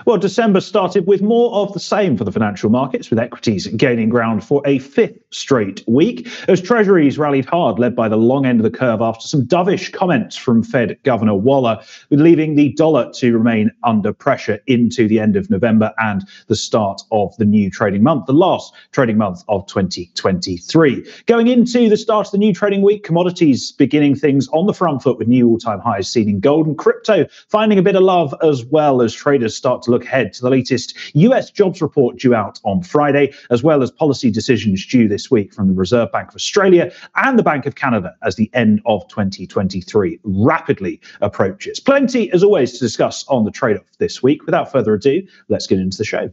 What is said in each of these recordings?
Well, December started with more of the same for the financial markets, with equities gaining ground for a fifth straight week, as Treasuries rallied hard, led by the long end of the curve after some dovish comments from Fed Governor Waller, leaving the dollar to remain under pressure into the end of November and the start of the new trading month, the last trading month of 2023. Going into the start of the new trading week, commodities beginning things on the front foot with new all-time highs seen in gold, and crypto finding a bit of love as well as traders start to look ahead to the latest US jobs report due out on Friday, as well as policy decisions due this week from the Reserve Bank of Australia and the Bank of Canada as the end of 2023 rapidly approaches. Plenty, as always, to discuss on the trade-off this week. Without further ado, let's get into the show.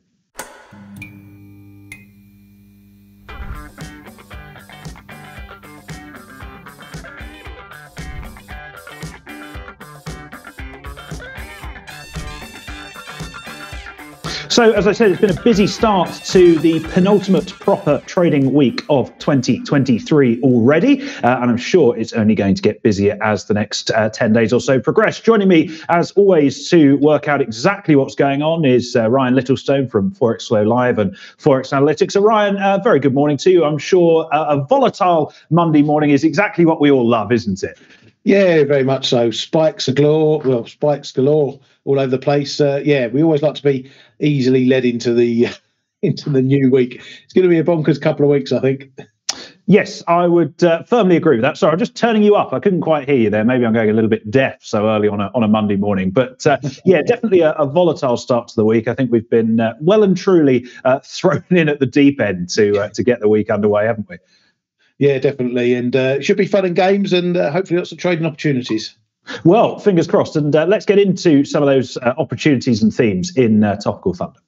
So, as I said, it's been a busy start to the penultimate proper trading week of 2023 already, and I'm sure it's only going to get busier as the next 10 days or so progress. Joining me, as always, to work out exactly what's going on is Ryan Littlestone from Forex Flow Live and Forex Analytics. So, Ryan, very good morning to you. I'm sure a volatile Monday morning is exactly what we all love, isn't it? Yeah, very much so. Spikes galore. Well, spikes galore all over the place. Yeah, we always like to be easily led into the new week. It's going to be a bonkers couple of weeks, I think. Yes, I would firmly agree with that. Sorry, I'm just turning you up. I couldn't quite hear you there. Maybe I'm going a little bit deaf so early on a Monday morning. But yeah, definitely a volatile start to the week. I think we've been well and truly thrown in at the deep end to get the week underway, haven't we? Yeah, definitely. And it should be fun and games and hopefully lots of trading opportunities. Well, fingers crossed. And let's get into some of those opportunities and themes in Topical Thunder.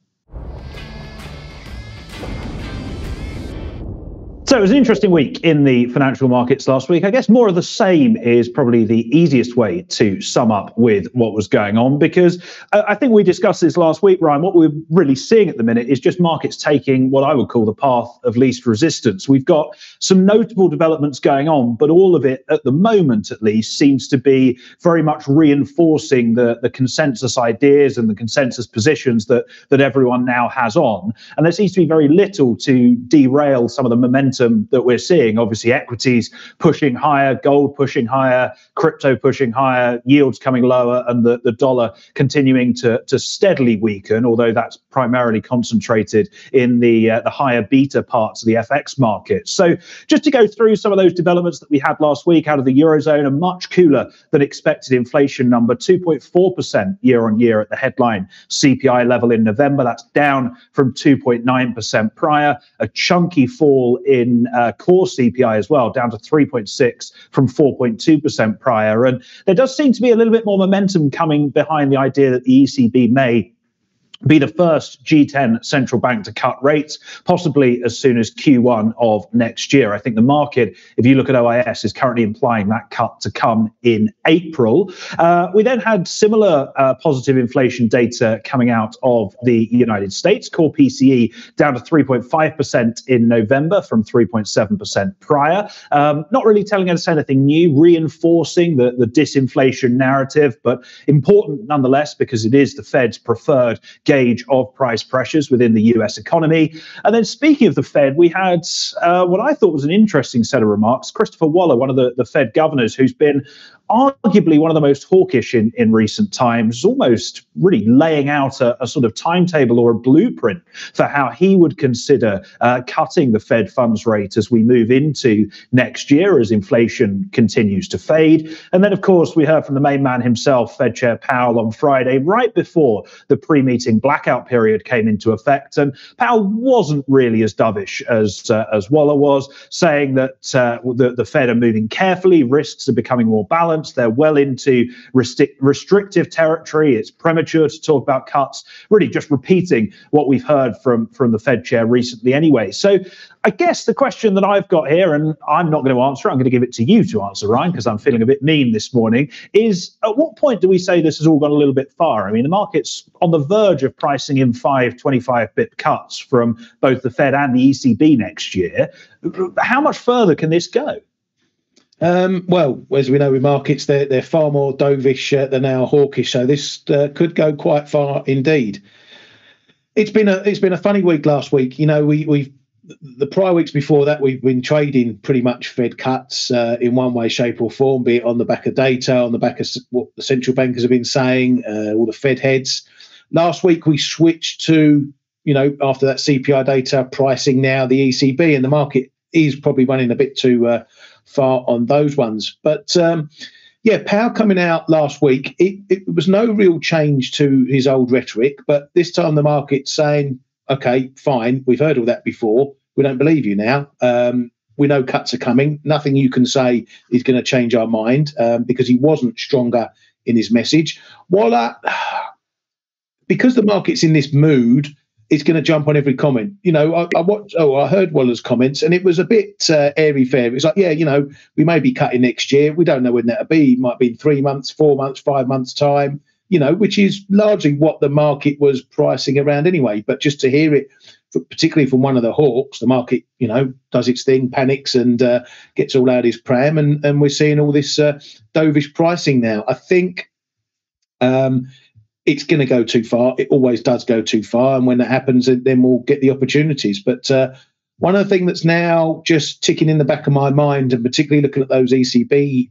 So it was an interesting week in the financial markets last week. I guess more of the same is probably the easiest way to sum up with what was going on, because I think we discussed this last week, Ryan. What we're really seeing at the minute is just markets taking what I would call the path of least resistance. We've got some notable developments going on, but all of it at the moment, at least, seems to be very much reinforcing the consensus ideas and the consensus positions that everyone now has on. And there seems to be very little to derail some of the momentum that we're seeing. Obviously, equities pushing higher, gold pushing higher, crypto pushing higher, yields coming lower, and the dollar continuing to steadily weaken, although that's primarily concentrated in the higher beta parts of the FX market. So just to go through some of those developments that we had last week out of the Eurozone, a much cooler than expected inflation number, 2.4% year on year at the headline CPI level in November. That's down from 2.9% prior, a chunky fall in core CPI as well, down to 3.6 from 4.2% prior. And there does seem to be a little bit more momentum coming behind the idea that the ECB may be the first G10 central bank to cut rates, possibly as soon as Q1 of next year. I think the market, if you look at OIS, is currently implying that cut to come in April. We then had similar positive inflation data coming out of the United States, core PCE down to 3.5% in November from 3.7% prior. Not really telling us anything new, reinforcing the disinflation narrative, but important nonetheless because it is the Fed's preferred gauge of price pressures within the US economy. And then speaking of the Fed, we had what I thought was an interesting set of remarks. Christopher Waller, one of the Fed governors, who's been arguably one of the most hawkish in recent times, almost really laying out a sort of timetable or a blueprint for how he would consider cutting the Fed funds rate as we move into next year as inflation continues to fade. And then, of course, we heard from the main man himself, Fed Chair Powell, on Friday, right before the pre-meeting blackout period came into effect. And Powell wasn't really as dovish as Waller was, saying that the Fed are moving carefully, risks are becoming more balanced. They're well into restrictive territory. It's premature to talk about cuts, really just repeating what we've heard from the Fed chair recently anyway. So I guess the question that I've got here, and I'm not going to answer, I'm going to give it to you to answer, Ryan, because I'm feeling a bit mean this morning, is at what point do we say this has all gone a little bit far? I mean, the market's on the verge of pricing in 25 bip cuts from both the Fed and the ECB next year. How much further can this go? Well, as we know with markets, they're far more dovish than they are hawkish, so this could go quite far indeed. It's been a funny week last week. You know, we've the prior weeks before that, we've been trading pretty much Fed cuts in one way, shape or form, be it on the back of data, on the back of what the central bankers have been saying, all the Fed heads. Last week, we switched to, you know, after that CPI data, pricing now the ECB, and the market is probably running a bit too far on those ones. But yeah, Powell coming out last week, it was no real change to his old rhetoric, but this time the market's saying, okay, fine, we've heard all that before. We don't believe you now. We know cuts are coming. Nothing you can say is going to change our mind, because he wasn't stronger in his message. Because the market's in this mood, it's going to jump on every comment. You know, I heard Waller's comments, and it was a bit airy-fairy. It's like, yeah, you know, we may be cutting next year. We don't know when that'll be. It might be in 3 months, 4 months, 5 months' time, you know, which is largely what the market was pricing around anyway. But just to hear it, particularly from one of the hawks, the market, you know, does its thing, panics, and gets all out his pram, and we're seeing all this dovish pricing now. I think it's going to go too far. It always does go too far, and when that happens, then we'll get the opportunities. But one of the things that's now just ticking in the back of my mind, and particularly looking at those ECB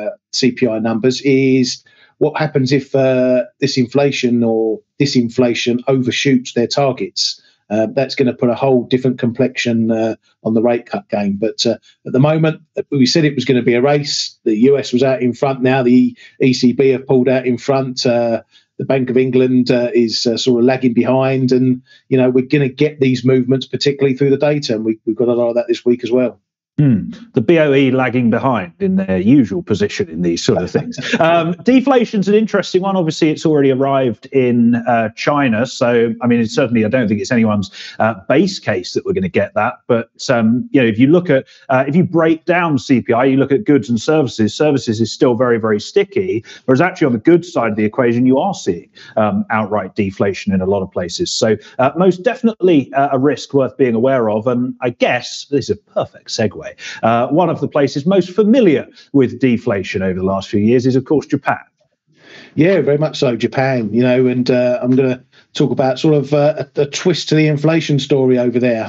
CPI numbers, is what happens if this inflation or disinflation overshoots their targets. That's going to put a whole different complexion on the rate cut game. But at the moment, we said it was going to be a race. The US was out in front. Now the ECB have pulled out in front. The Bank of England is sort of lagging behind. And, you know, we're going to get these movements, particularly through the data. And we've got a lot of that this week as well. The BOE lagging behind in their usual position in these sort of things. Deflation's an interesting one. Obviously, it's already arrived in China. So, I mean, I don't think it's anyone's base case that we're going to get that. But, you know, if you look at, if you break down CPI, you look at goods and services, services is still very, very sticky. Whereas actually on the goods side of the equation, you are seeing outright deflation in a lot of places. So most definitely a risk worth being aware of. And I guess this is a perfect segue. One of the places most familiar with deflation over the last few years is, of course, Japan. Yeah, very much so, Japan, you know, and I'm going to talk about sort of a twist to the inflation story over there.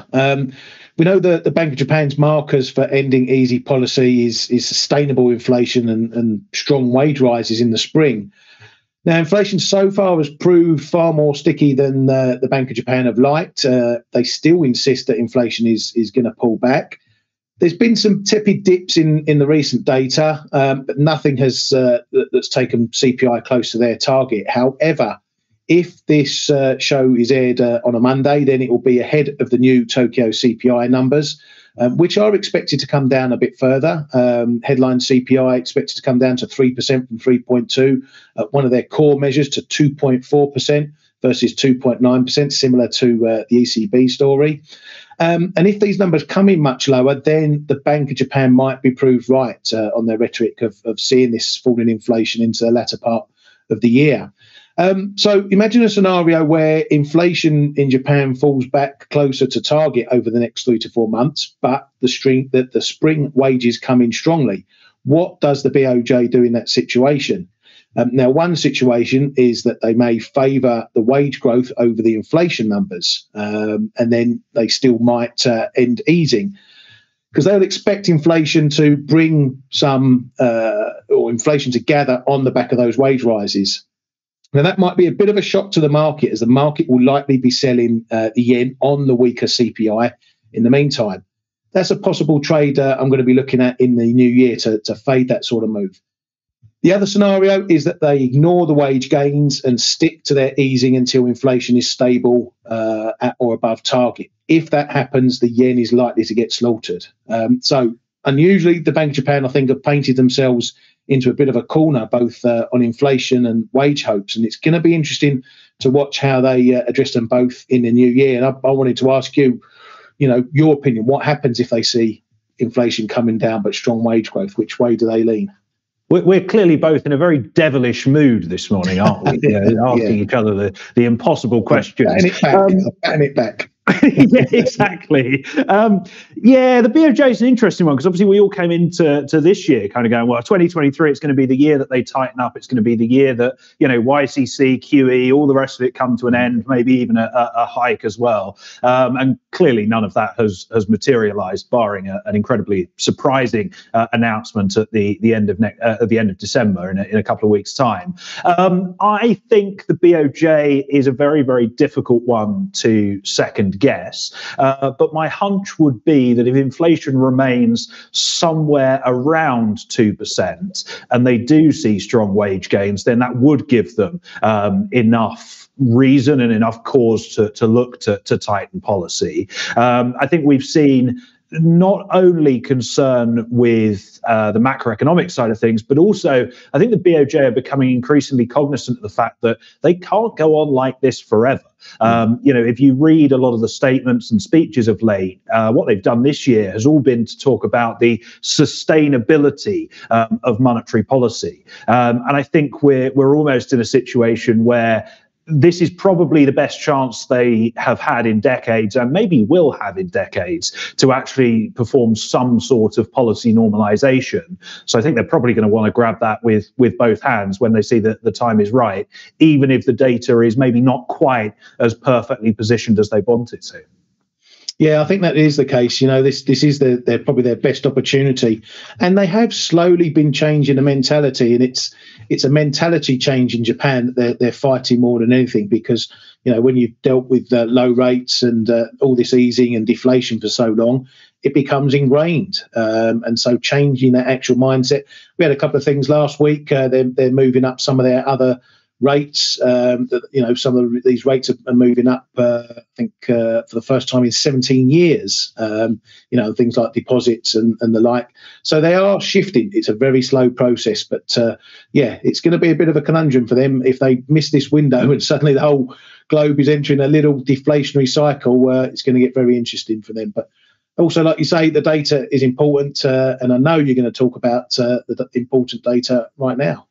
We know that the Bank of Japan's markers for ending easy policy is sustainable inflation and strong wage rises in the spring. Now, inflation so far has proved far more sticky than the Bank of Japan have liked. They still insist that inflation is going to pull back. There's been some tepid dips in the recent data, but nothing has that's taken CPI close to their target. However, if this show is aired on a Monday, then it will be ahead of the new Tokyo CPI numbers, which are expected to come down a bit further. Headline CPI expected to come down to 3% from 3.2%. One of their core measures to 2.4% versus 2.9%, similar to the ECB story. And if these numbers come in much lower, then the Bank of Japan might be proved right on their rhetoric of seeing this falling inflation into the latter part of the year. So imagine a scenario where inflation in Japan falls back closer to target over the next 3 to 4 months, but the spring wages come in strongly. What does the BOJ do in that situation? Now, one situation is that they may favour the wage growth over the inflation numbers, and then they still might end easing, because they'll expect inflation to bring some, or inflation to gather on the back of those wage rises. Now, that might be a bit of a shock to the market, as the market will likely be selling the yen on the weaker CPI in the meantime. That's a possible trade I'm going to be looking at in the new year to fade that sort of move. The other scenario is that they ignore the wage gains and stick to their easing until inflation is stable at or above target. If that happens, the yen is likely to get slaughtered. So unusually, the Bank of Japan, I think, have painted themselves into a bit of a corner, both on inflation and wage hopes. And it's going to be interesting to watch how they address them both in the new year. And I wanted to ask you, you know, your opinion. What happens if they see inflation coming down but strong wage growth? Which way do they lean? We're clearly both in a very devilish mood this morning, aren't we? Asking each other the impossible questions. Batting it back. Yeah, exactly. The BOJ is an interesting one because obviously we all came into this year kind of going, well, 2023, it's going to be the year that they tighten up. It's going to be the year that, YCC, QE, all the rest of it come to an end, maybe even a hike as well. And clearly none of that has materialized, barring an incredibly surprising announcement at the end of December in a couple of weeks' time. I think the BOJ is a very, very difficult one to second guess, but my hunch would be that if inflation remains somewhere around 2% and they do see strong wage gains, then that would give them enough reason and enough cause to look to tighten policy. I think we've seen not only concern with the macroeconomic side of things, but also I think the BOJ are becoming increasingly cognizant of the fact that they can't go on like this forever. If you read a lot of the statements and speeches of late, what they've done this year has all been to talk about the sustainability of monetary policy. And I think we're almost in a situation where this is probably the best chance they have had in decades, and maybe will have in decades, to actually perform some sort of policy normalization. So I think they're probably going to want to grab that with both hands when they see that the time is right, even if the data is maybe not quite as perfectly positioned as they want it to. Yeah, I think that is the case. This is their probably their best opportunity, and they have slowly been changing the mentality, and it's a mentality change in Japan that they're fighting more than anything, because when you've dealt with low rates and all this easing and deflation for so long, it becomes ingrained, and so changing that actual mindset. We had a couple of things last week. They're moving up some of their other rates. Some of these rates are moving up, I think, for the first time in 17 years, things like deposits and the like. So they are shifting. It's a very slow process, but it's going to be a bit of a conundrum for them if they miss this window and suddenly the whole globe is entering a little deflationary cycle. It's going to get very interesting for them. But also, like you say, the data is important, and I know you're going to talk about the important data right now.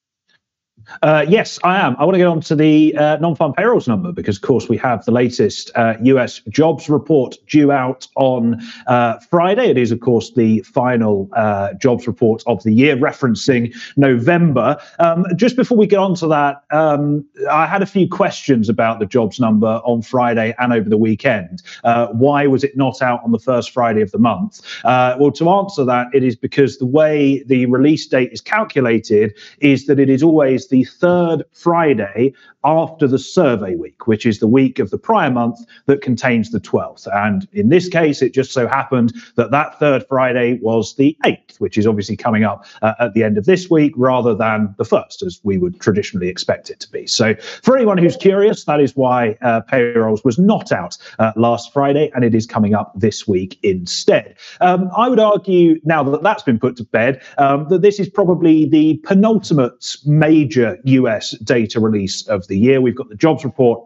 Yes, I am. I want to get on to the non-farm payrolls number because, of course, we have the latest US jobs report due out on Friday. It is, of course, the final jobs report of the year, referencing November. Just before we get on to that, I had a few questions about the jobs number on Friday and over the weekend. Why was it not out on the first Friday of the month? Well, to answer that, it is because the way the release date is calculated is that it is always the third Friday after the survey week, which is the week of the prior month that contains the 12th. And in this case, it just so happened that third Friday was the 8th, which is obviously coming up at the end of this week rather than the 1st, as we would traditionally expect it to be. So for anyone who's curious, that is why payrolls was not out last Friday, and it is coming up this week instead. I would argue, now that that's been put to bed, that this is probably the penultimate major US data release of the year. We've got the jobs report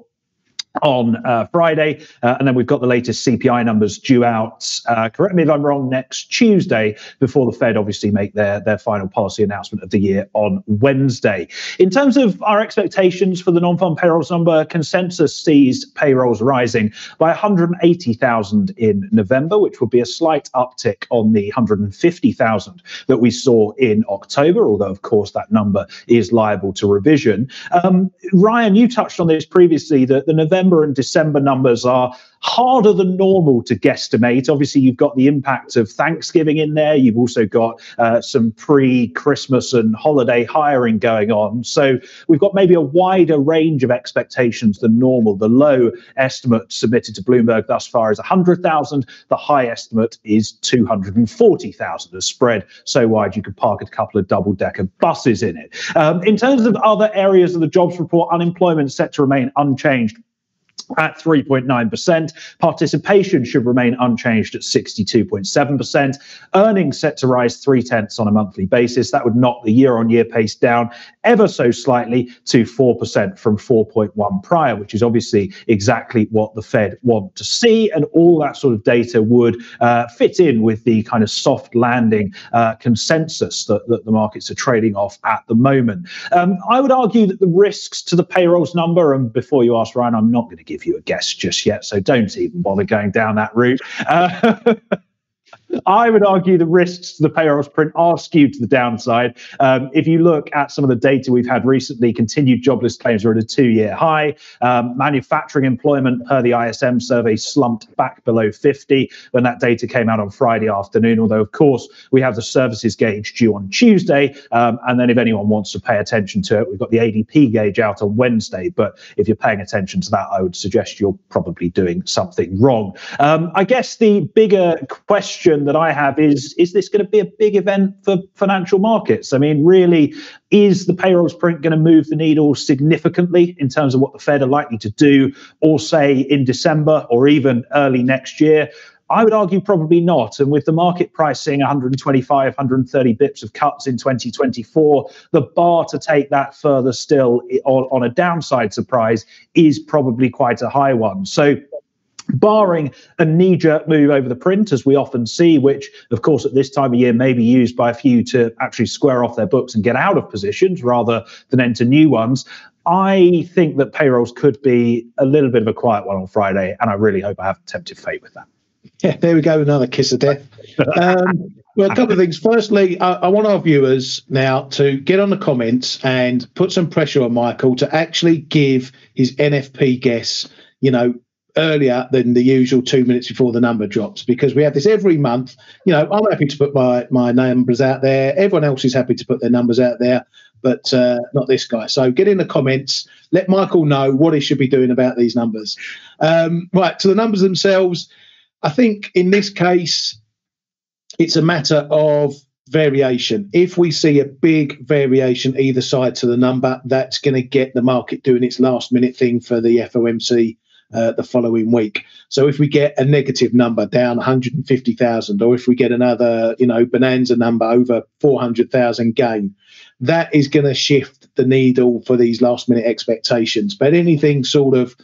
on Friday, and then we've got the latest CPI numbers due out, correct me if I'm wrong, next Tuesday, before the Fed obviously make their final policy announcement of the year on Wednesday. In terms of our expectations for the non-farm payrolls number, consensus sees payrolls rising by 180,000 in November, which would be a slight uptick on the 150,000 that we saw in October, although of course that number is liable to revision. Ryan, you touched on this previously, that the November and December numbers are harder than normal to guesstimate. Obviously, you've got the impact of Thanksgiving in there. You've also got some pre-Christmas and holiday hiring going on. So we've got maybe a wider range of expectations than normal. The low estimate submitted to Bloomberg thus far is 100,000. The high estimate is 240,000. A spread so wide you could park a couple of double-decker buses in it. In terms of other areas of the jobs report, unemployment is set to remain unchanged at 3.9%. Participation should remain unchanged at 62.7%. Earnings set to rise 0.3 on a monthly basis. That would knock the year-on-year pace down ever so slightly to 4% from 4.1 prior, which is obviously exactly what the Fed want to see. And all that sort of data would fit in with the kind of soft landing consensus that the markets are trading off at the moment. I would argue that the risks to the payrolls number, and before you ask, Ryan, I'm not going to give you a guess just yet, so don't even bother going down that route. I would argue the risks to the payrolls print are skewed to the downside. If you look at some of the data we've had recently, continued jobless claims are at a 2-year high. Manufacturing employment per the ISM survey slumped back below 50 when that data came out on Friday afternoon, although, of course, we have the services gauge due on Tuesday. And then if anyone wants to pay attention to it, we've got the ADP gauge out on Wednesday. But if you're paying attention to that, I would suggest you're probably doing something wrong. I guess the bigger question that I have is this going to be a big event for financial markets? I mean, really, is the payrolls print going to move the needle significantly in terms of what the Fed are likely to do, or say in December or even early next year? I would argue probably not. And with the market pricing 125, 130 bips of cuts in 2024, the bar to take that further still on a downside surprise is probably quite a high one. So barring a knee-jerk move over the print, as we often see, which, of course, at this time of year may be used by a few to actually square off their books and get out of positions rather than enter new ones, I think that payrolls could be a little bit of a quiet one on Friday, and I really hope I haven't tempted fate with that. Yeah, there we go, another kiss of death. Well, a couple of things. Firstly, I want our viewers now to get on the comments and put some pressure on Michael to actually give his NFP guess, earlier than the usual 2 minutes before the number drops, because we have this every month. I'm happy to put my numbers out there. Everyone else is happy to put their numbers out there, but not this guy. So get in the comments. Let Michael know what he should be doing about these numbers. Right, to the numbers themselves, I think in this case, it's a matter of variation. If we see a big variation either side to the number, that's going to get the market doing its last minute thing for the FOMC the following week. So if we get a negative number down 150,000, or if we get another, bonanza number over 400,000 gain, that is going to shift the needle for these last minute expectations. But anything sort of,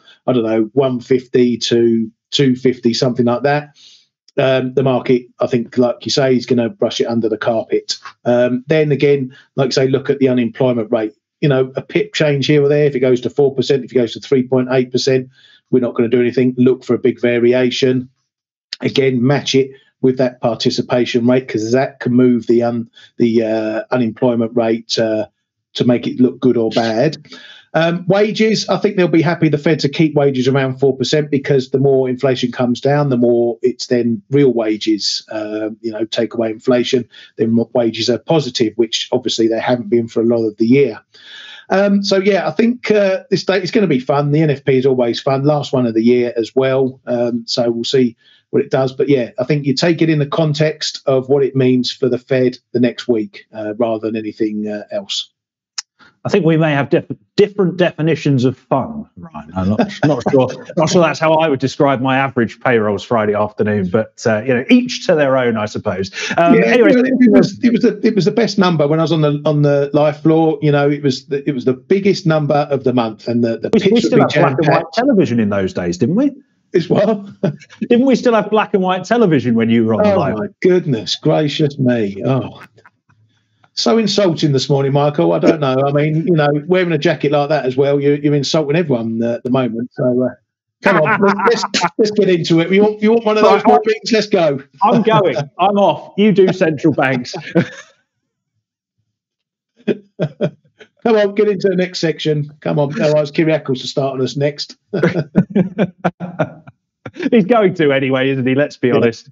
150 to 250, something like that, the market, I think, like you say, is going to brush it under the carpet. Then again, like I say, look at the unemployment rate. A pip change here or there, if it goes to 4%, if it goes to 3.8%, we're not going to do anything. Look for a big variation. Again, match it with that participation rate, because that can move the unemployment rate to make it look good or bad. Wages, I think they'll be happy the Fed to keep wages around 4%, because the more inflation comes down, the more it's then real wages, take away inflation, then wages are positive, which obviously they haven't been for a lot of the year. I think this date is going to be fun. The NFP is always fun, last one of the year as well. So we'll see what it does. But yeah, I think you take it in the context of what it means for the Fed the next week, rather than anything else. I think we may have different definitions of fun, Ryan. I'm not sure that's how I would describe my average payrolls Friday afternoon, but each to their own, I suppose. Anyway, it was the best number when I was on the live floor. It was the biggest number of the month, and the pitch we still had black and white television in those days, didn't we? As well. Didn't we still have black and white television when you were on the live? Oh my goodness gracious me! Oh. So insulting this morning, Michael. I don't know. I mean, wearing a jacket like that as well, you're insulting everyone at the moment. So come on, let's get into it. You want one of those more beats? Let's go. I'm going. I'm off. You do central banks. Come on, get into the next section. Come on. Otherwise, Kiriakos to start on us next. He's going to anyway, isn't he? Let's be honest.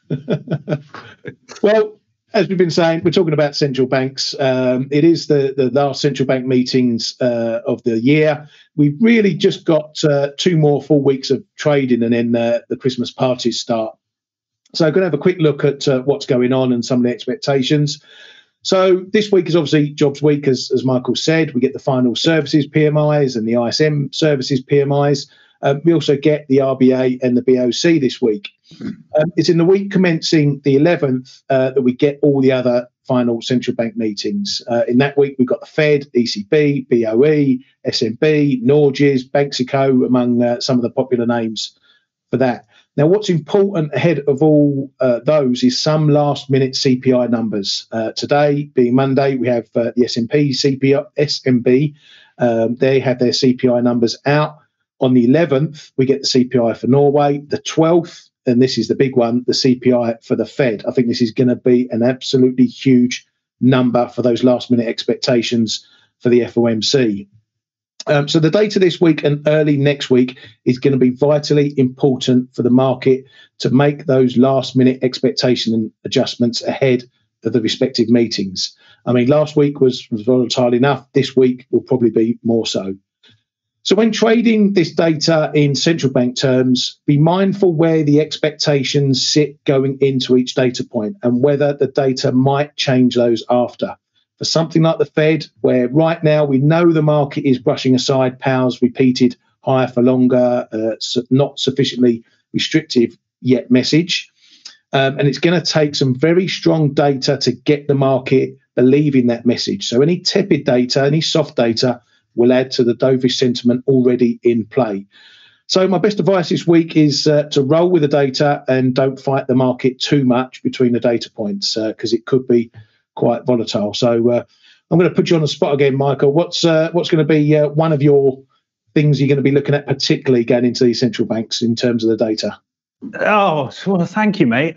Well, as we've been saying, we're talking about central banks. It is the last central bank meetings of the year. We've really just got 2 more full weeks of trading, and then the Christmas parties start. So I'm going to have a quick look at what's going on and some of the expectations. So this week is obviously jobs week, as Michael said. We get the final services PMIs and the ISM services PMIs. We also get the RBA and the BoC this week. It's in the week commencing the 11th that we get all the other final central bank meetings. In that week, we've got the Fed, ECB, BOE, SNB, Norges, Banxico, among some of the popular names for that. Now, what's important ahead of all those is some last-minute CPI numbers. Today, being Monday, we have the SNB. They have their CPI numbers out. On the 11th, we get the CPI for Norway. The 12th, and this is the big one, the CPI for the Fed. I think this is going to be an absolutely huge number for those last-minute expectations for the FOMC. So the data this week and early next week is going to be vitally important for the market to make those last-minute expectation adjustments ahead of the respective meetings. I mean, last week was volatile enough. This week will probably be more so. So when trading this data in central bank terms, be mindful where the expectations sit going into each data point and whether the data might change those after. For something like the Fed, where right now we know the market is brushing aside Powell's repeated higher for longer, not sufficiently restrictive yet message. And it's going to take some very strong data to get the market believing that message. So any tepid data, any soft data will add to the dovish sentiment already in play. So my best advice this week is to roll with the data and don't fight the market too much between the data points because it could be quite volatile. So I'm going to put you on the spot again, Michael. What's going to be one of your things you're going to be looking at, particularly going into these central banks in terms of the data? Oh, well, thank you, mate.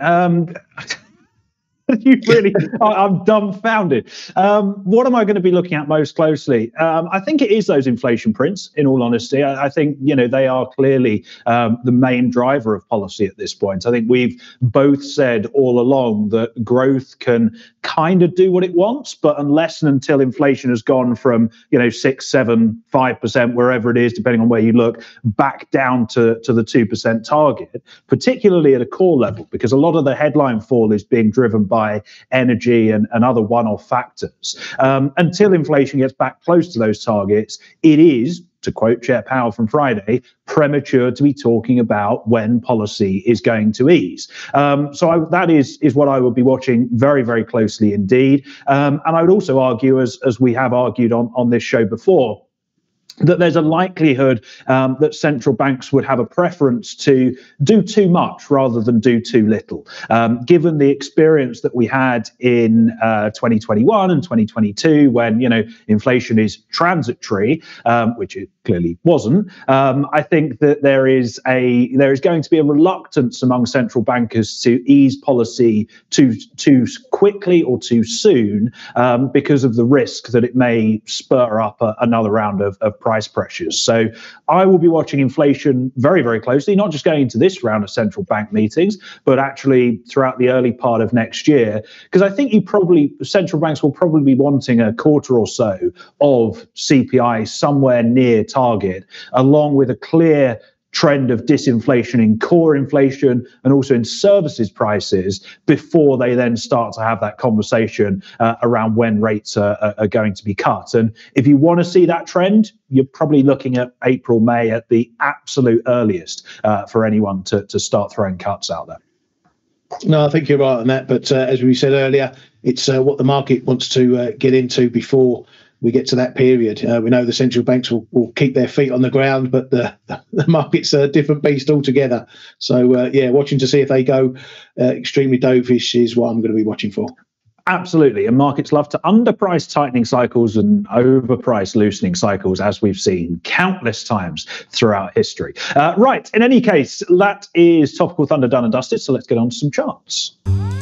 You really, I'm dumbfounded. What am I going to be looking at most closely? I think it is those inflation prints, in all honesty. I think, they are clearly the main driver of policy at this point. I think we've both said all along that growth can kind of do what it wants, but unless and until inflation has gone from, 6, 7, 5%, wherever it is, depending on where you look, back down to the 2% target, particularly at a core level, because a lot of the headline fall is being driven by energy and other one-off factors. Until inflation gets back close to those targets, it is, to quote Chair Powell from Friday, premature to be talking about when policy is going to ease. That is what I will be watching very, very closely indeed. And I would also argue, as we have argued on this show before, that there's a likelihood that central banks would have a preference to do too much rather than do too little. Given the experience that we had in 2021 and 2022, when inflation is transitory, which it clearly wasn't, I think that there is going to be a reluctance among central bankers to ease policy too quickly or too soon because of the risk that it may spur up another round of price pressures. So I will be watching inflation very, very closely, not just going into this round of central bank meetings, but actually throughout the early part of next year, because I think central banks will probably be wanting a quarter or so of CPI somewhere near target, along with a clear trend of disinflation in core inflation and also in services prices before they then start to have that conversation around when rates are going to be cut. And if you want to see that trend, you're probably looking at April, May at the absolute earliest for anyone to start throwing cuts out there. No, I think you're right on that. But as we said earlier, it's what the market wants to get into before we get to that period. We know the central banks will keep their feet on the ground, but the market's a different beast altogether. So, watching to see if they go extremely dovish is what I'm going to be watching for. Absolutely. And markets love to underprice tightening cycles and overprice loosening cycles, as we've seen countless times throughout history. Right. In any case, that is Topical Thunder done and dusted. So let's get on to some charts.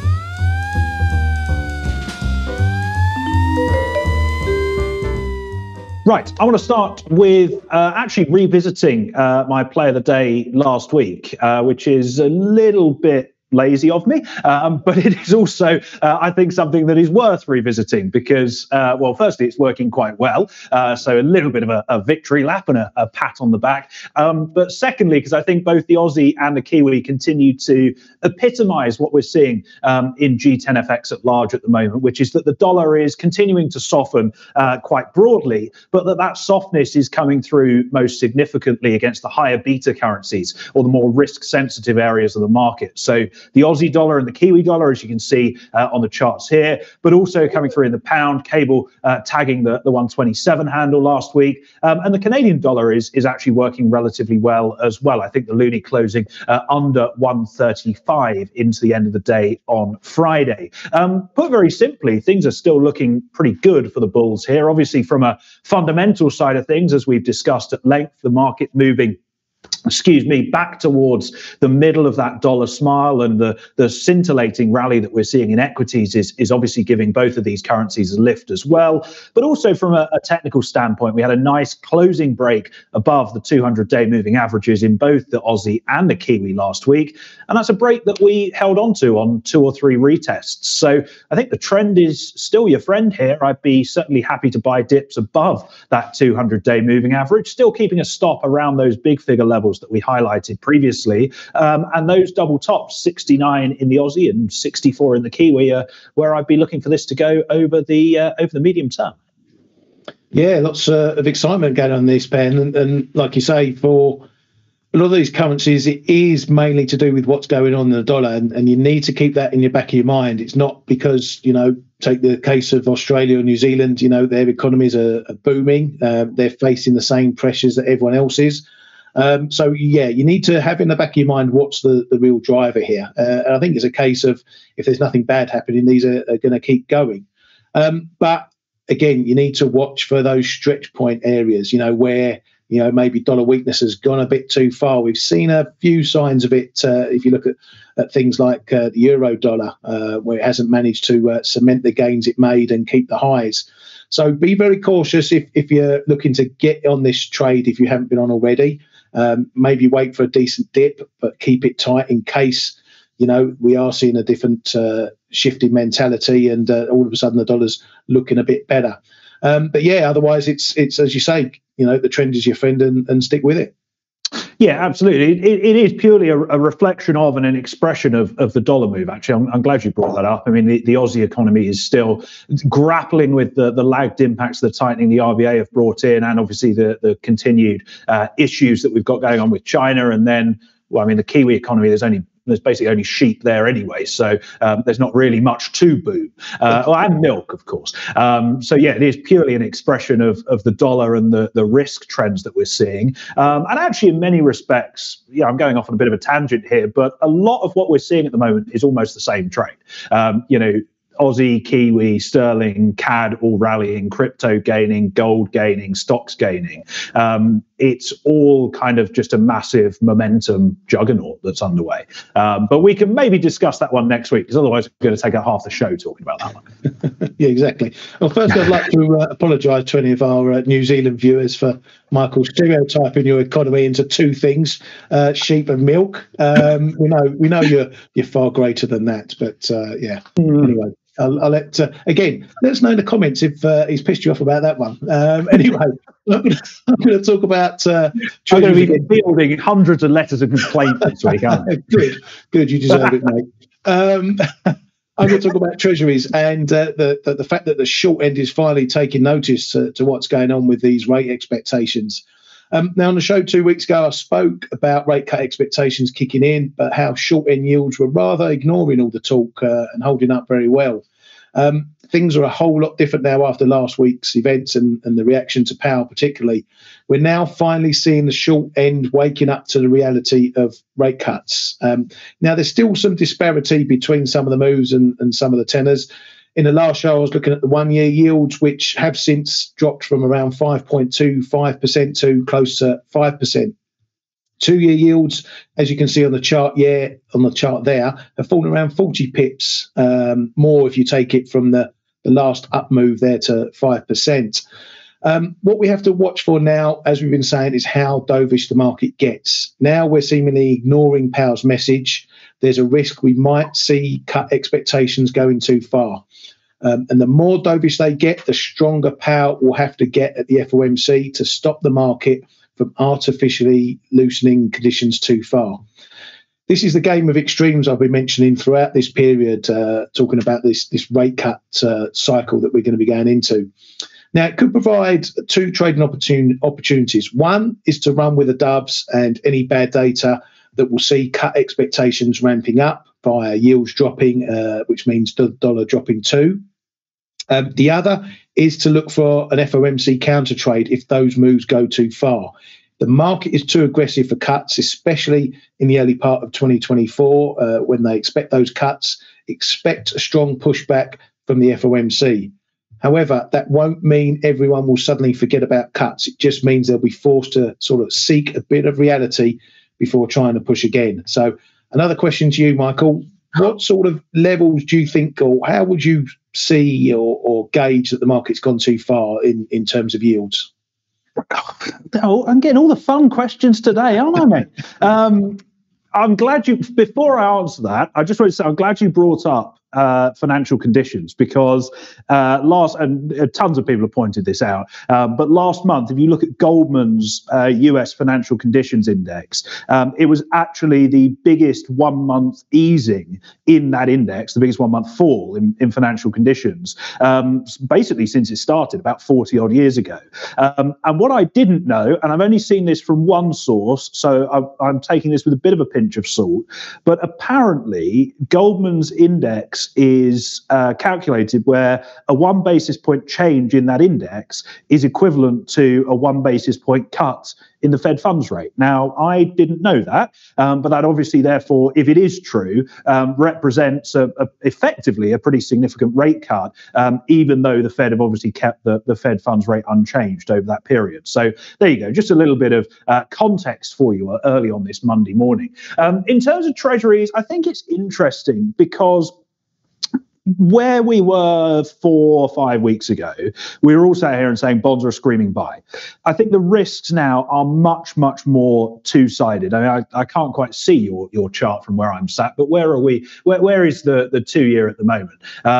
Right, I want to start with actually revisiting my play of the day last week, which is a little bit lazy of me, but it is also, I think, something that is worth revisiting because, firstly, it's working quite well. So a little bit of a victory lap and a pat on the back. But secondly, because I think both the Aussie and the Kiwi continue to epitomise what we're seeing in G10 FX at large at the moment, which is that the dollar is continuing to soften quite broadly, but that softness is coming through most significantly against the higher beta currencies or the more risk-sensitive areas of the market. So the Aussie dollar and the Kiwi dollar, as you can see on the charts here, but also coming through in the pound, cable tagging the 127 handle last week. And the Canadian dollar is actually working relatively well as well. I think the loonie closing under 135 into the end of the day on Friday. Put very simply, things are still looking pretty good for the bulls here. Obviously, from a fundamental side of things, as we've discussed at length, the market moving back towards the middle of that dollar smile, and the scintillating rally that we're seeing in equities is obviously giving both of these currencies a lift as well. But also from a technical standpoint, we had a nice closing break above the 200-day moving averages in both the Aussie and the Kiwi last week, and that's a break that we held on to on 2 or 3 retests. So I think the trend is still your friend here. I'd be certainly happy to buy dips above that 200-day moving average, still keeping a stop around those big figure levels that we highlighted previously, and those double tops, 69 in the Aussie and 64 in the Kiwi, are where I'd be looking for this to go over the medium term. Yeah, lots of excitement going on in this, Ben, and like you say, for a lot of these currencies, it is mainly to do with what's going on in the dollar, and you need to keep that in your back of your mind. It's not because, take the case of Australia or New Zealand, their economies are booming. They're facing the same pressures that everyone else is. So, you need to have in the back of your mind what's the real driver here. And I think it's a case of, if there's nothing bad happening, these are going to keep going. But again, you need to watch for those stretch point areas, where, maybe dollar weakness has gone a bit too far. We've seen a few signs of it if you look at things like the euro dollar, where it hasn't managed to cement the gains it made and keep the highs. So be very cautious if you're looking to get on this trade, if you haven't been on already. Maybe wait for a decent dip, but keep it tight in case, we are seeing a different shifting mentality, and all of a sudden the dollar's looking a bit better. But otherwise it's as you say, the trend is your friend, and stick with it. Yeah, absolutely. It is purely a reflection of and an expression of the dollar move. Actually, I'm glad you brought that up. I mean, the Aussie economy is still grappling with the lagged impacts of the tightening the RBA have brought in, and obviously the continued issues that we've got going on with China. And then, the Kiwi economy, there's basically only sheep there anyway, so there's not really much to boom, and milk, of course. It is purely an expression of the dollar and the risk trends that we're seeing. And actually, in many respects, I'm going off on a bit of a tangent here, but a lot of what we're seeing at the moment is almost the same trade. Aussie, Kiwi, sterling, CAD all rallying, crypto gaining, gold gaining, stocks gaining. It's all kind of just a massive momentum juggernaut that's underway. But we can maybe discuss that one next week, because otherwise we're going to take up half the show talking about that one. Yeah, exactly. Well, first I'd like to apologise to any of our New Zealand viewers for Michael stereotyping your economy into 2 things, sheep and milk. We know you're far greater than that, but anyway. I'll let again. Let us know in the comments if he's pissed you off about that one. Anyway, I'm going to talk about. I'm going to be fielding hundreds of letters of complaint this week. Good. You deserve it, mate. I'm going to talk about treasuries and the fact that the short end is finally taking notice to what's going on with these rate expectations. Now, on the show 2 weeks ago, I spoke about rate cut expectations kicking in, but how short end yields were rather ignoring all the talk and holding up very well. Things are a whole lot different now after last week's events and the reaction to Powell particularly. We're now finally seeing the short end waking up to the reality of rate cuts. Now, there's still some disparity between some of the moves and some of the tenors. In the last show, I was looking at the 1-year yields, which have since dropped from around 5.25% to close to 5%. 2-year yields, as you can see on the chart, there, have fallen around 40 pips more if you take it from the last up move there to 5%. What we have to watch for now, as we've been saying, is how dovish the market gets. Now we're seemingly ignoring Powell's message. There's a risk we might see cut expectations going too far. And the more dovish they get, the stronger Powell will have to get at the FOMC to stop the market from artificially loosening conditions too far. This is the game of extremes I've been mentioning throughout this period, talking about this rate cut cycle that we're going to be going into. Now, it could provide 2 trading opportunities. One is to run with the doves and any bad data that will see cut expectations ramping up via yields dropping, which means the dollar dropping too. The other is to look for an FOMC counter trade if those moves go too far. The market is too aggressive for cuts, especially in the early part of 2024 when they expect those cuts. Expect a strong pushback from the FOMC. However, that won't mean everyone will suddenly forget about cuts. It just means they'll be forced to sort of seek a bit of reality before trying to push again. So another question to you, Michael. What sort of levels do you think, or how would you see or gauge that the market's gone too far in terms of yields? Oh, I'm getting all the fun questions today, aren't I, mate? I'm glad before I answer that, I just want to say I'm glad you brought up financial conditions, because tons of people have pointed this out, but last month, if you look at Goldman's US financial conditions index, it was actually the biggest 1 month easing in that index, the biggest 1 month fall in financial conditions, basically since it started about 40 odd years ago. And what I didn't know, and I've only seen this from one source, so I'm taking this with a bit of a pinch of salt, but apparently Goldman's index is calculated where a 1 basis point change in that index is equivalent to a 1 basis point cut in the Fed funds rate. Now, I didn't know that, but that obviously, therefore, if it is true, represents effectively a pretty significant rate cut, even though the Fed have obviously kept the Fed funds rate unchanged over that period. So there you go, just a little bit of context for you early on this Monday morning. In terms of treasuries, I think it's interesting because where we were 4 or 5 weeks ago, we were all sat here and saying bonds are screaming buy. I think the risks now are much, much more two-sided. I mean, I can't quite see your chart from where I'm sat, but where are we? Where is the 2 year at the moment?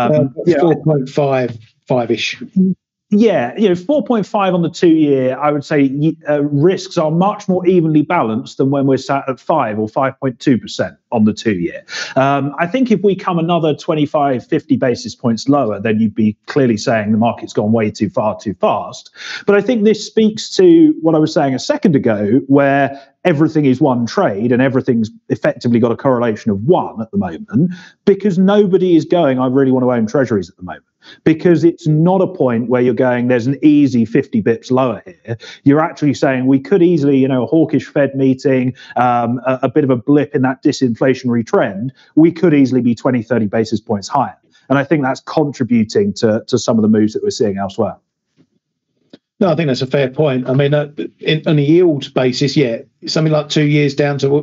4.5-ish. Yeah, 4.5 on the 2 year, I would say risks are much more evenly balanced than when we're sat at 5 or 5.2% on the 2 year. I think if we come another 25, 50 basis points lower, then you'd be clearly saying the market's gone way too far, too fast. But I think this speaks to what I was saying a second ago, where everything is one trade and everything's effectively got a correlation of 1 at the moment, because nobody is going, I really want to own treasuries at the moment. Because it's not a point where you're going, there's an easy 50 bips lower here. You're actually saying we could easily, a hawkish Fed meeting, a bit of a blip in that disinflationary trend, we could easily be 20, 30 basis points higher. And I think that's contributing to some of the moves that we're seeing elsewhere. No, I think that's a fair point. I mean, on a yield basis, yeah, something like 2 years down to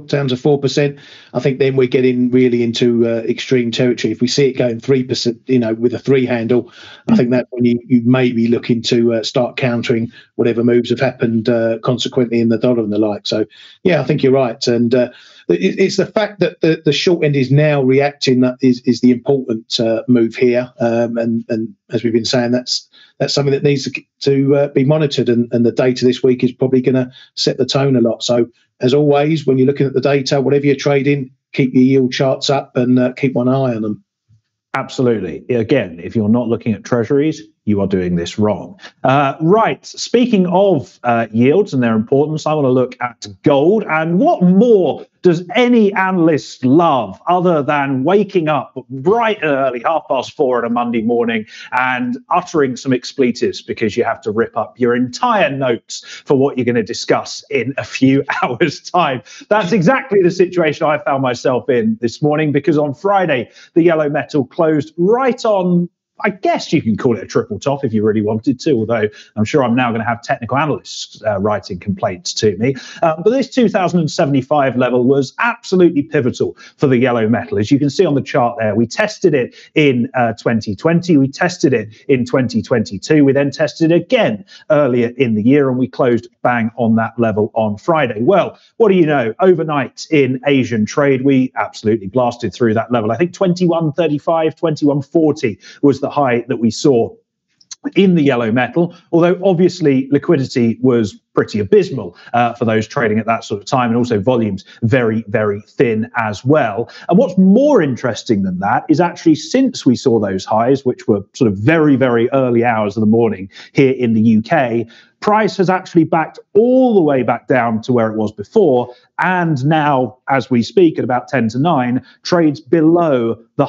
4%. I think then we're getting really into extreme territory. If we see it going 3%, with a 3 handle, I think that's when you may be looking to start countering whatever moves have happened consequently in the dollar and the like. So, yeah, I think you're right. And it's the fact that the short end is now reacting that is the important move here. And as we've been saying, that's something that needs to be monitored, and the data this week is probably going to set the tone a lot. So, as always, when you're looking at the data, whatever you're trading, keep your yield charts up and keep one eye on them. Absolutely. Again, if you're not looking at treasuries, you are doing this wrong. Right. Speaking of yields and their importance, I want to look at gold. And what more does any analyst love other than waking up bright and early, 4:30 on a Monday morning, and uttering some expletives because you have to rip up your entire notes for what you're going to discuss in a few hours' time? That's exactly the situation I found myself in this morning, because on Friday, the yellow metal closed right on, I guess you can call it a triple top if you really wanted to, although I'm sure I'm now going to have technical analysts writing complaints to me. But this 2075 level was absolutely pivotal for the yellow metal. As you can see on the chart there, we tested it in 2020, we tested it in 2022, we then tested it again earlier in the year, and we closed bang on that level on Friday. Well, what do you know? Overnight in Asian trade, we absolutely blasted through that level. I think 2135, 2140 was the high that we saw in the yellow metal, although obviously liquidity was pretty abysmal for those trading at that sort of time, and also volumes very, very thin as well. And what's more interesting than that is actually since we saw those highs, which were sort of very, very early hours of the morning here in the UK, price has actually backed all the way back down to where it was before, and now, as we speak, at about 10 to 9, trades below the high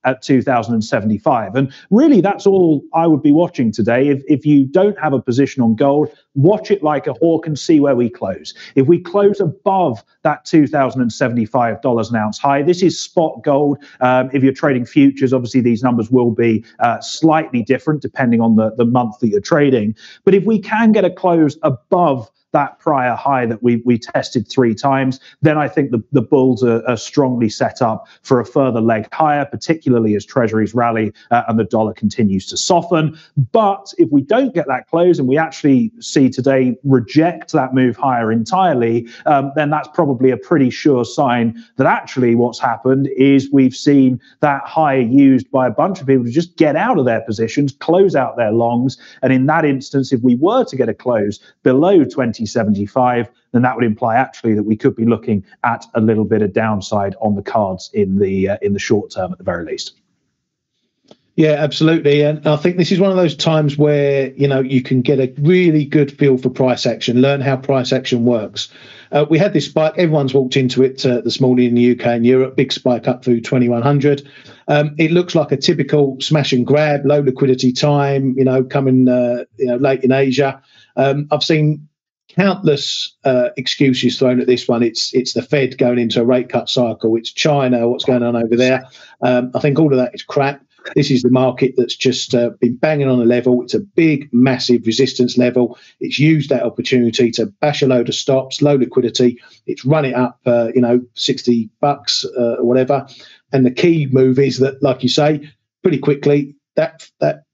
at 2075. And really, that's all I would be watching today. If you don't have a position on gold, watch it like a hawk and see where we close. If we close above that $2,075 an ounce high, this is spot gold. If you're trading futures, obviously these numbers will be slightly different depending on the month that you're trading. But if we can get a close above that prior high that we tested 3 times, then I think the bulls are strongly set up for a further leg higher, particularly as treasuries rally and the dollar continues to soften. But if we don't get that close and we actually see today reject that move higher entirely, then that's probably a pretty sure sign that actually what's happened is we've seen that high used by a bunch of people to just get out of their positions, close out their longs. And in that instance, if we were to get a close below 2075, then that would imply actually that we could be looking at a little bit of downside on the cards in the short term at the very least. Yeah, absolutely. And I think this is one of those times where, you can get a really good feel for price action, learn how price action works. We had this spike. Everyone's walked into it this morning in the UK and Europe, big spike up through 2100. It looks like a typical smash and grab, low liquidity time, coming late in Asia. I've seen countless excuses thrown at this one. It's the Fed going into a rate cut cycle. It's China, what's going on over there. I think all of that is crap. This is the market that's just been banging on a level. It's a big, massive resistance level. It's used that opportunity to bash a load of stops, low liquidity. It's run it up, $60 or whatever. And the key move is that, like you say, pretty quickly that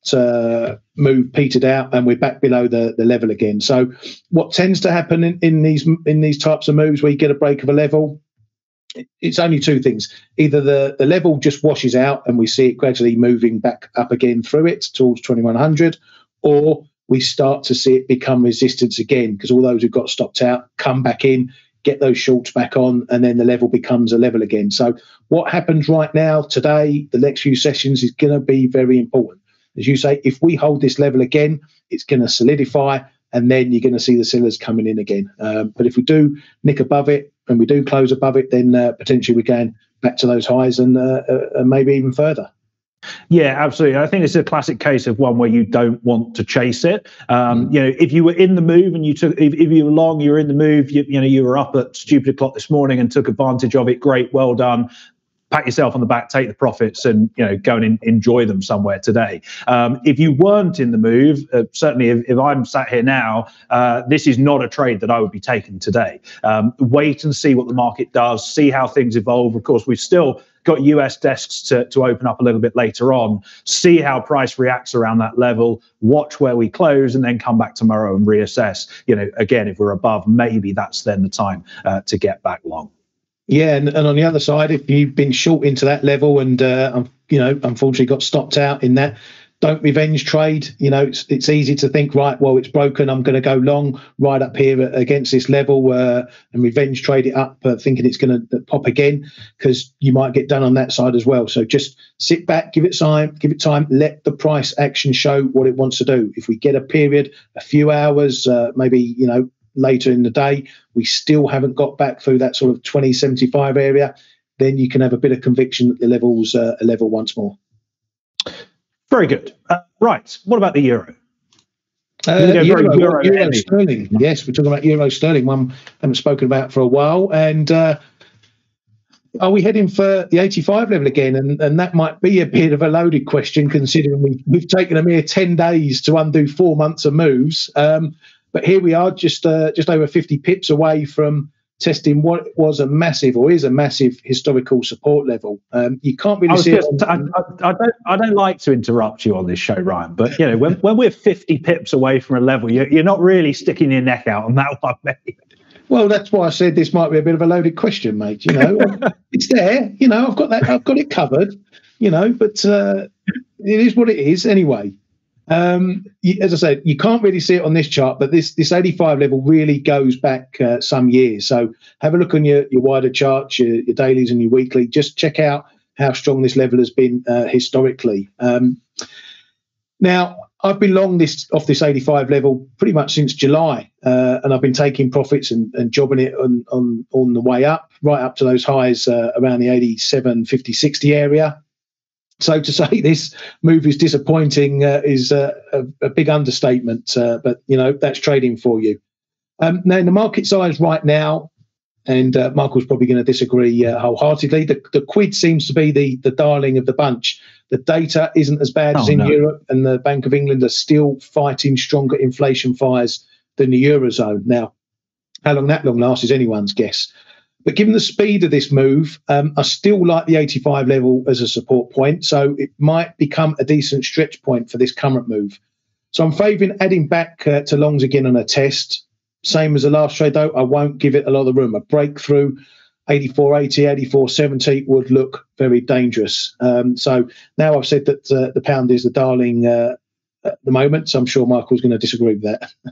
move petered out and we're back below the level again. So what tends to happen in these types of moves where you get a break of a level, it's only 2 things. Either the level just washes out and we see it gradually moving back up again through it towards 2100, or we start to see it become resistance again because all those who've got stopped out come back in, get those shorts back on, and then the level becomes a level again. So what happens right now, today, the next few sessions is going to be very important. As you say, if we hold this level again, it's going to solidify, and then you're going to see the sellers coming in again. But if we do nick above it and we do close above it, then potentially we're going back to those highs and maybe even further. Yeah, absolutely. I think it's a classic case of one where you don't want to chase it. If you were in the move and if you were long, you were in the move, you were up at stupid o'clock this morning and took advantage of it. Great, well done. Pat yourself on the back, take the profits, and go and enjoy them somewhere today. If you weren't in the move, certainly if I'm sat here now, this is not a trade that I would be taking today. Wait and see what the market does, see how things evolve. Of course, we've still got US desks to open up a little bit later on, see how price reacts around that level, watch where we close, and then come back tomorrow and reassess. Again, if we're above, maybe that's then the time to get back long. Yeah, and on the other side, if you've been short into that level and unfortunately got stopped out in that, don't revenge trade. It's easy to think, right, well, it's broken, I'm going to go long right up here against this level and revenge trade it up, thinking it's going to pop again, because you might get done on that side as well. So just sit back, give it time, let the price action show what it wants to do. If we get a period, a few hours, maybe later in the day, we still haven't got back through that sort of 2075 area, then you can have a bit of conviction that the level's a level once more. Very good. Right. What about the euro? Euro sterling. Yes, we're talking about euro sterling, one I haven't spoken about for a while. And are we heading for the 85 level again? And that might be a bit of a loaded question, considering we've taken a mere 10 days to undo 4 months of moves. But here we are, just over 50 pips away from testing what was a massive, or is a massive, historical support level. You can't really see it. I don't like to interrupt you on this show, Ryan, but when we're 50 pips away from a level, you're not really sticking your neck out on that one, mate. Well, that's why I said this might be a bit of a loaded question, mate. It's there. I've got it covered. But it is what it is anyway. As I said, you can't really see it on this chart, but this 85 level really goes back some years. So have a look on your wider charts, your dailies and your weekly. Just check out how strong this level has been historically. Now, I've been long off this 85 level pretty much since July, and I've been taking profits and jobbing it on the way up, right up to those highs around the 87, 50, 60 area. So to say this move is disappointing is a big understatement, but that's trading for you. Now in the market size right now, and Michael's probably going to disagree wholeheartedly, the quid seems to be the darling of the bunch. The data isn't as bad as in Europe, and the Bank of England are still fighting stronger inflation fires than the Eurozone. Now, how long that lasts is anyone's guess. But given the speed of this move, I still like the 85 level as a support point, so it might become a decent stretch point for this current move. So I'm favouring adding back to longs again on a test. Same as the last trade, though, I won't give it a lot of room. A breakthrough, 84.80, 84.70 would look very dangerous. So now I've said that the pound is the darling at the moment, so I'm sure Michael's going to disagree with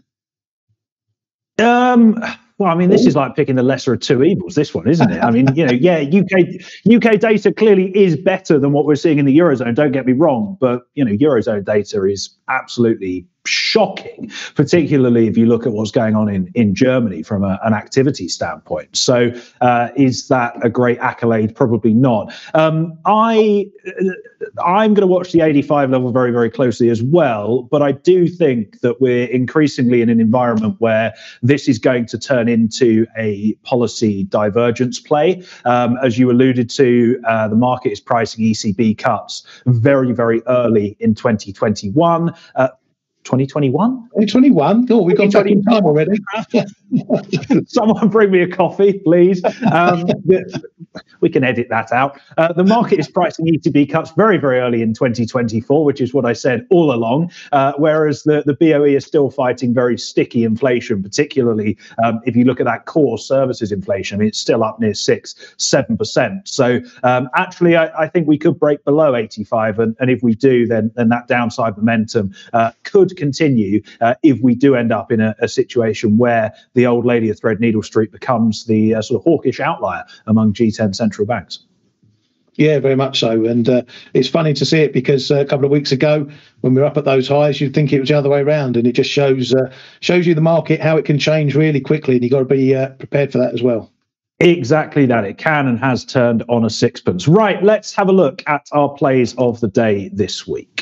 that. Well, I mean, this is like picking the lesser of two evils, this one, isn't it? I mean, UK data clearly is better than what we're seeing in the Eurozone, don't get me wrong, but, Eurozone data is absolutely shocking, particularly if you look at what's going on in Germany from an activity standpoint. So is that a great accolade? Probably not. I'm going to watch the 85 level very, very closely as well, but I do think that we're increasingly in an environment where this is going to turn into a policy divergence play. As you alluded to, the market is pricing ECB cuts very, very early in 2021. 2021? 2021? Oh, we've got back in time already. Someone bring me a coffee, please. We can edit that out. The market is pricing ECB cuts very, very early in 2024, which is what I said all along, whereas the BOE is still fighting very sticky inflation, particularly if you look at that core services inflation. I mean, it's still up near 6-7%. So actually, I think we could break below 85, and if we do, then that downside momentum could continue if we do end up in a situation where the old lady of Threadneedle Street becomes the sort of hawkish outlier among G10 central banks. Yeah, very much so. And it's funny to see it because a couple of weeks ago, when we were up at those highs, you'd think it was the other way around. And it just shows you the market, how it can change really quickly. And you've got to be prepared for that as well. Exactly that. It can and has turned on a sixpence. Right, let's have a look at our plays of the day this week.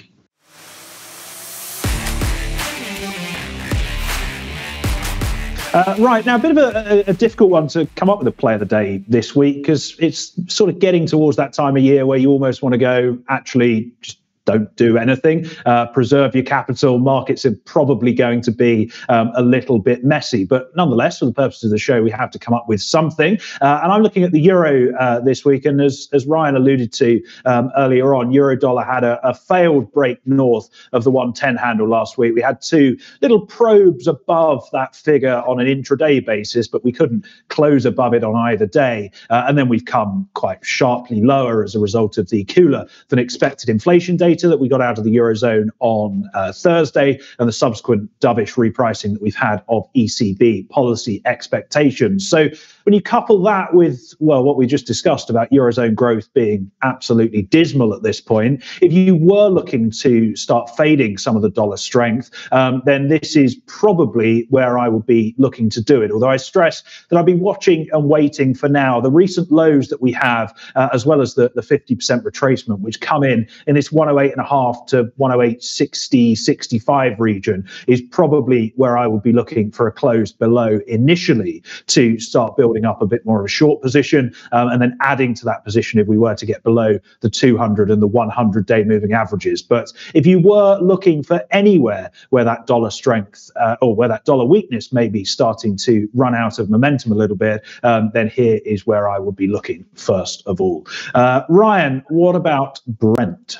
Right, now a bit of a difficult one to come up with a play of the day this week because it's sort of getting towards that time of year where you almost want to go, actually, just don't do anything, preserve your capital. Markets are probably going to be a little bit messy, but nonetheless, for the purposes of the show, we have to come up with something. And I'm looking at the euro this week, and as Ryan alluded to earlier on, euro dollar had a failed break north of the 110 handle last week. We had two little probes above that figure on an intraday basis, but we couldn't close above it on either day. And then we've come quite sharply lower as a result of the cooler than expected inflation data that we got out of the Eurozone on Thursday and the subsequent dovish repricing that we've had of ECB policy expectations. So when you couple that with, well, what we just discussed about Eurozone growth being absolutely dismal at this point, if you were looking to start fading some of the dollar strength, then this is probably where I would be looking to do it. Although I stress that I've been watching and waiting for now. The recent lows that we have, as well as the 50% retracement, which come in this 108.5 to 108.60, 65 region, is probably where I would be looking for a close below initially to start building up a bit more of a short position, and then adding to that position if we were to get below the 200 and the 100-day moving averages. But if you were looking for anywhere where that dollar strength or where that dollar weakness may be starting to run out of momentum a little bit, then here is where I would be looking first of all. Ryan, what about Brent?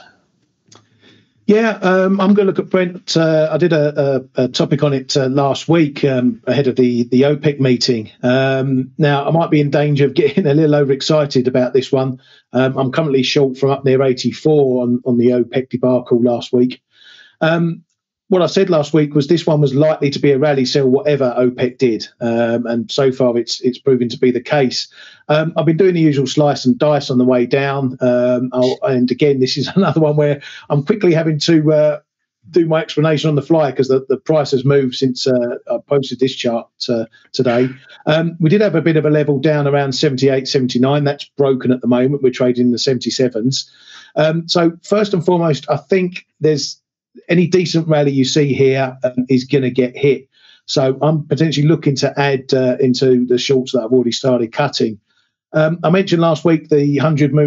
Yeah, I'm going to look at Brent. I did a topic on it last week ahead of the OPEC meeting. Now, I might be in danger of getting a little overexcited about this one. I'm currently short from up near 84 on the OPEC debacle last week. What I said last week was this one was likely to be a rally sell whatever OPEC did, and so far it's proven to be the case. I've been doing the usual slice and dice on the way down, and again, this is another one where I'm quickly having to do my explanation on the fly because the price has moved since I posted this chart today. We did have a bit of a level down around 78, 79. That's broken at the moment. We're trading in the 77s. So first and foremost, I think there's any decent rally you see here is going to get hit. So I'm potentially looking to add into the shorts that I've already started cutting. I mentioned last week the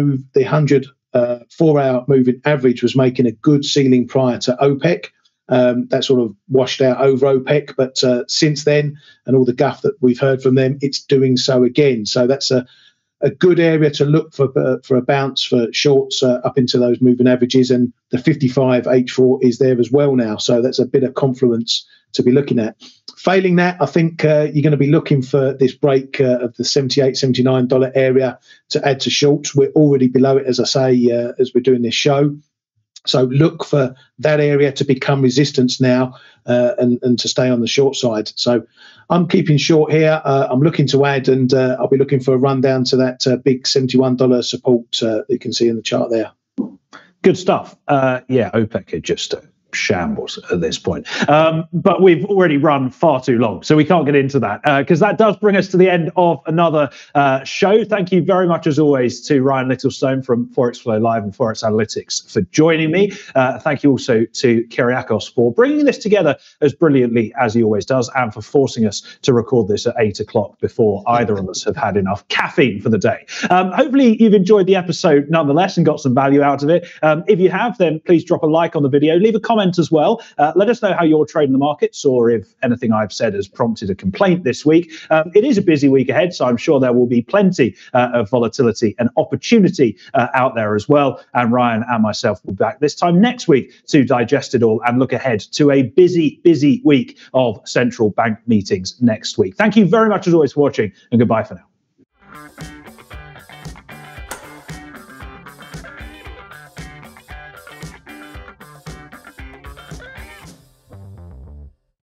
100 4-hour moving average was making a good ceiling prior to OPEC. That sort of washed out over OPEC, but since then, and all the guff that we've heard from them, it's doing so again. So that's a good area to look for a bounce for shorts up into those moving averages, and the 55 H4 is there as well now. So that's a bit of confluence to be looking at. Failing that, I think you're going to be looking for this break of the $78, $79 area to add to shorts. We're already below it, as I say, as we're doing this show. So look for that area to become resistance now and to stay on the short side. So I'm keeping short here. I'm looking to add, and I'll be looking for a run down to that big $71 support that you can see in the chart there. Good stuff. Yeah, OPEC are just shambles at this point. But we've already run far too long, so we can't get into that because that does bring us to the end of another show. Thank you very much, as always, to Ryan Littlestone from Forex Flow Live and Forex Analytics for joining me. Thank you also to Kyriakos for bringing this together as brilliantly as he always does, and for forcing us to record this at 8 o'clock before either of us have had enough caffeine for the day. Hopefully you've enjoyed the episode nonetheless and got some value out of it. If you have, then please drop a like on the video, leave a comment as well. Let us know how you're trading the markets, or if anything I've said has prompted a complaint this week. It is a busy week ahead, so I'm sure there will be plenty of volatility and opportunity out there as well. And Ryan and myself will be back this time next week to digest it all and look ahead to a busy week of central bank meetings next week. Thank you very much as always for watching, and goodbye for now.